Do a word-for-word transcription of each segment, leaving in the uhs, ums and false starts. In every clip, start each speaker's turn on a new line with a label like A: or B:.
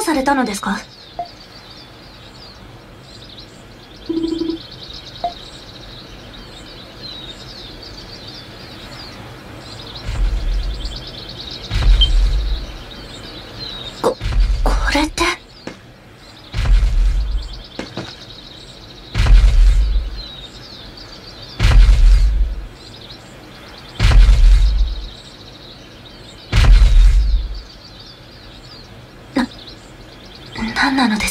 A: されたのですか？こ、これって。何なのです？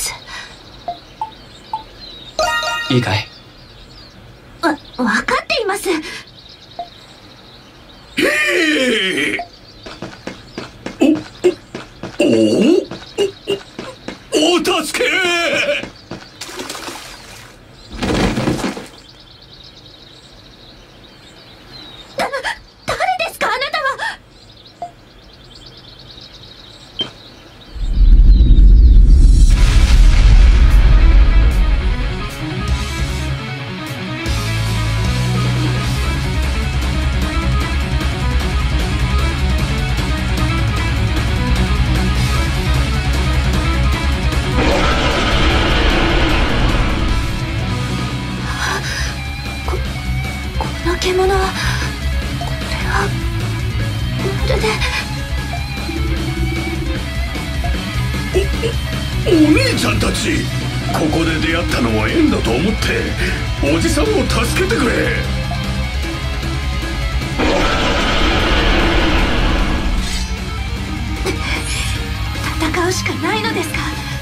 B: いいかい？
A: わ、分かっています。
C: へえ。お、お、お、お、お助け。
A: だ、誰ですか、あなたは。この獣は、これはまるで。
C: お、お、お姉ちゃんたち、ここで出会ったのは縁だと思っておじさんを助けてくれ。
A: 戦うしかないのですか？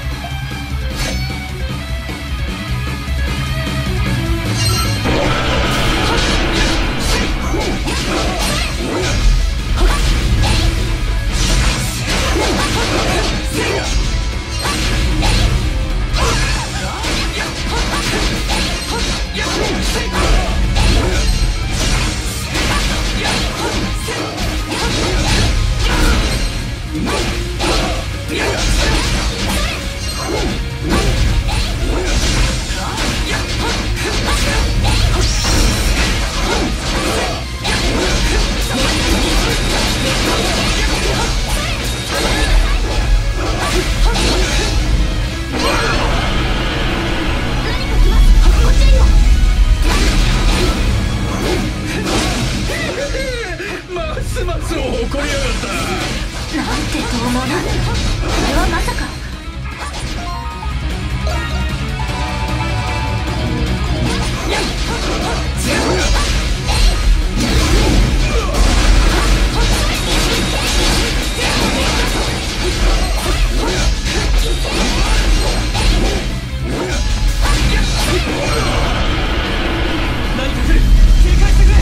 C: ますます怒りやがった。
A: なんて獰猛な。これはまさか。
B: 何か来る。警戒してくれ。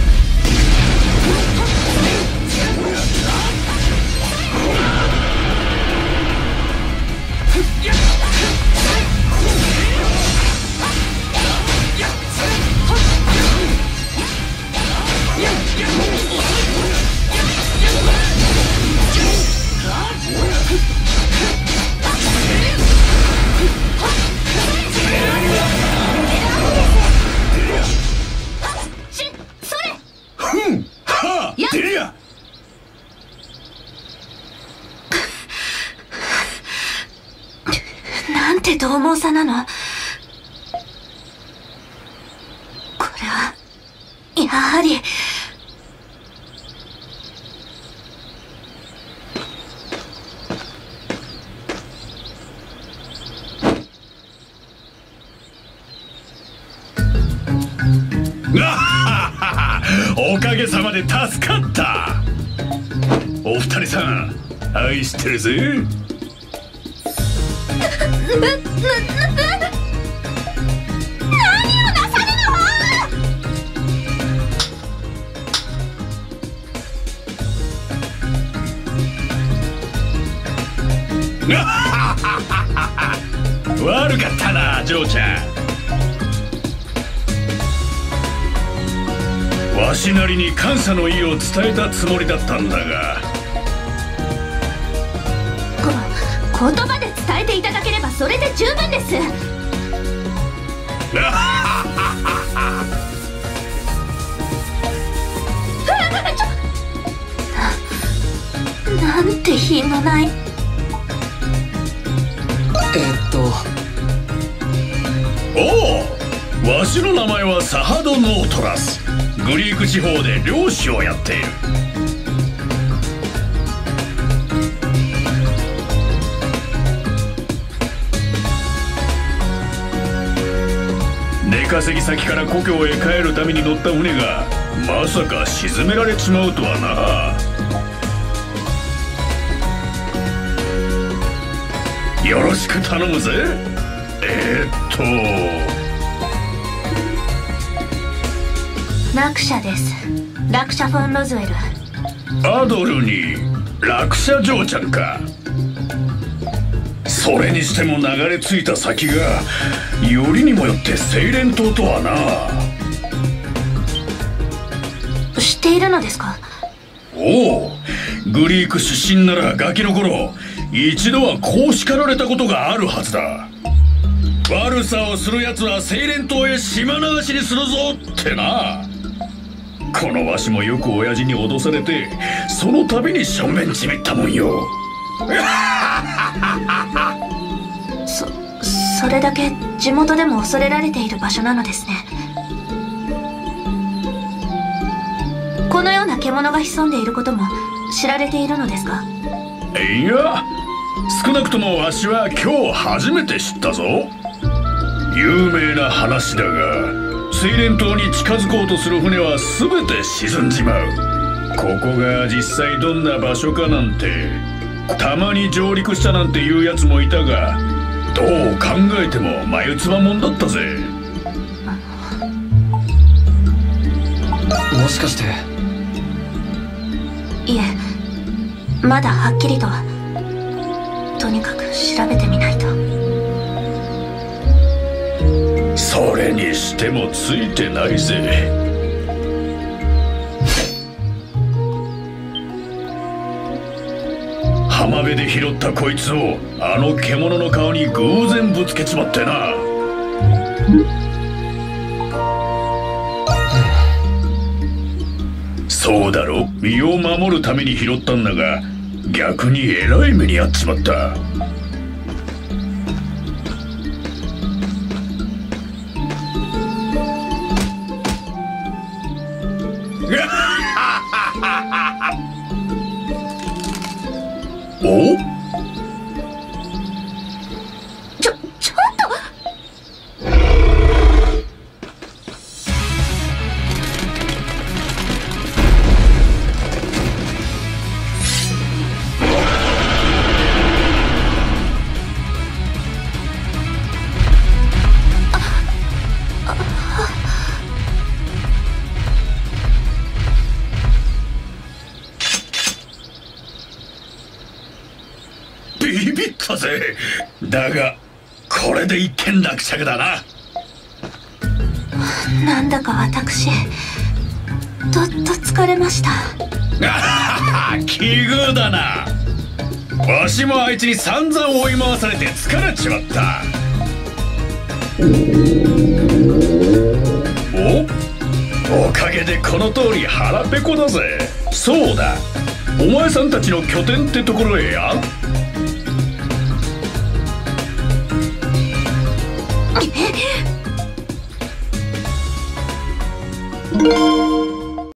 A: なんて獰猛さなの。これはやはり。
C: おかげさまで助かった。お二人さん愛してるぜ。
A: な、な、な、な、何をなさる
C: の？悪かったな、嬢ちゃん。わしなりに感謝の意を伝えたつもりだったんだが。
A: こ、言葉で伝えていただければそれで十分です。な、なんて品のない。
C: わしの名前はサハド・ノートラス。グリーク地方で漁師をやっている。出稼ぎ先から故郷へ帰るために乗った船がまさか沈められちまうとはな。よろしく頼むぜ。えー、っと
A: 落車です。落車フォン・ロズウェル。
C: アドルに落車嬢ちゃんか。それにしても流れ着いた先がよりにもよってセイレン島とはな。
A: 知っているのですか？
C: おお、グリーク出身ならガキの頃一度はこう叱られたことがあるはずだ。悪さをする奴はセイレン島へ島流しにするぞってな。このわしもよく親父に脅されてその度にしょんべんちびったもんよ。
A: そそれだけ地元でも恐れられている場所なのですね。このような獣が潜んでいることも知られているのですか？
C: いや、少なくともわしは今日初めて知ったぞ。有名な話だがセイレン島に近づこうとする船は全て沈んじまう。ここが実際どんな場所かなんて、たまに上陸したなんていうやつもいたが、どう考えても眉唾もんだったぜ。
B: もしかして。
A: いえ、まだはっきりとは。とにかく調べてみないと。
C: それにしてもついてないぜ。浜辺で拾ったこいつをあの獣の顔に偶然ぶつけちまってな。そうだろ、身を守るために拾ったんだが逆にえらい目に遭っちまった。お？
A: ちょ、ちょっと！
C: ビビったぜ。だがこれで一件落着だな。
A: なんだか私どっと疲れました。
C: 奇遇だな。わしもあいつに散々追い回されて疲れちまった。おおかげでこの通り腹ペコだぜ。そうだ、お前さんたちの拠点ってところへや。
A: えっ